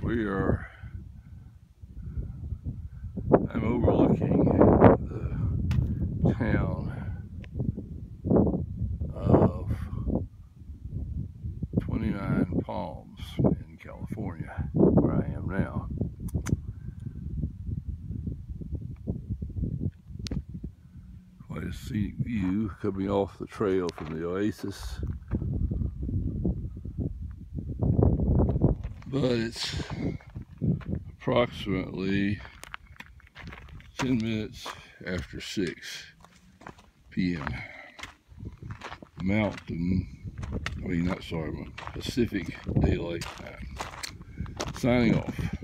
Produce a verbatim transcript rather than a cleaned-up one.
we are, I'm overlooking the town of twenty-nine Palms in California, where I am now. Quite a scenic view coming off the trail from the oasis. But it's approximately ten minutes after six P M Mountain, I mean, not sorry, Pacific Daylight Time. Signing off.